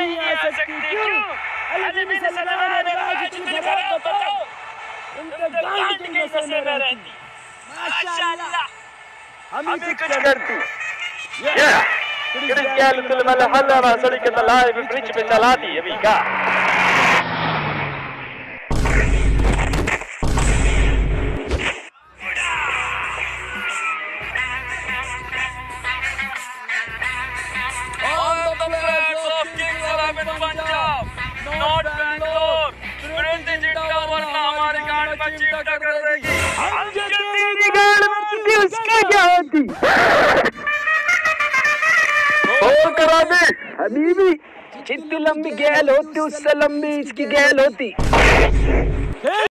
नहीं आ सकती क्यों? अली बिन सलमान रिवाज तुम जवाब बताओ, उनके गांड की नसें में रहती। माशाअल्लाह हम ही कुछ करती। Cristiano Ronaldo solo que está live in principe salati amica. On the flags of Kings 11 Punjab, not Bangalore. विरुद्ध जिंदा वरना हमारे गांड में चिमटा कर देगी। हम जो तेरी गांड में होती उसका क्या होती? और करा दे हबीबी, जितनी लंबी गैल होती उससे लंबी इसकी गैल होती।